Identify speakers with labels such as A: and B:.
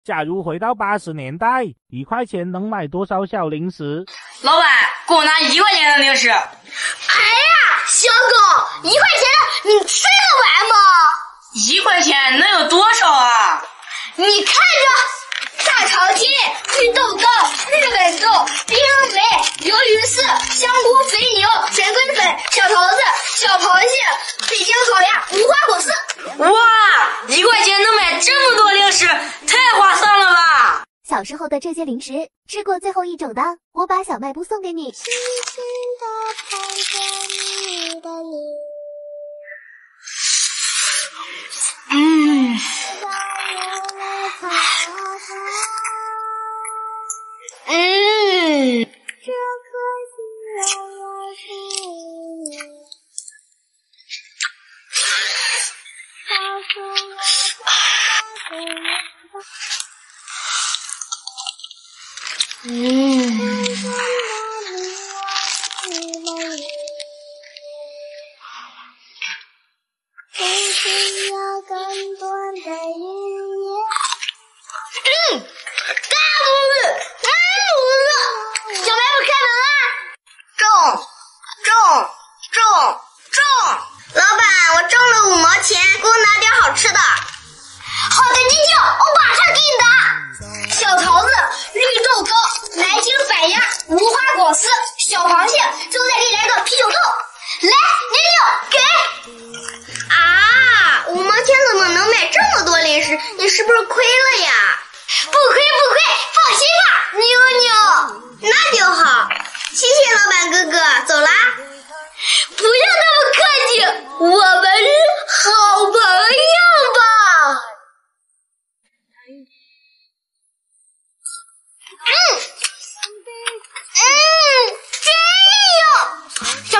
A: 假如回到80年代，1块钱能买多少小零食？
B: 老板，给我拿1块钱的零食。
C: 哎呀，小狗，1块钱的你吃得完吗
B: ？1块钱能有多少啊？
C: 你看着，大肠鸡、绿豆糕、日本豆、冰梅、鱿鱼丝、香菇肥牛、水龟粉、小桃子、小螃蟹、北京烤鸭、无花果丝。
B: 哇，1块钱能买这么多零食，太划算了吧！
D: 小时候的这些零食，吃过最后一种的，我把小卖部送给你。
C: 小螃蟹，最后再给你来个啤酒扣。来，66，给。啊，5毛钱怎么能买这么多零食？你是不是亏了呀？不亏，放心吧，妞妞。那就好，谢谢老板哥哥，走啦。不要那么客气，我们是好朋友吧。真有。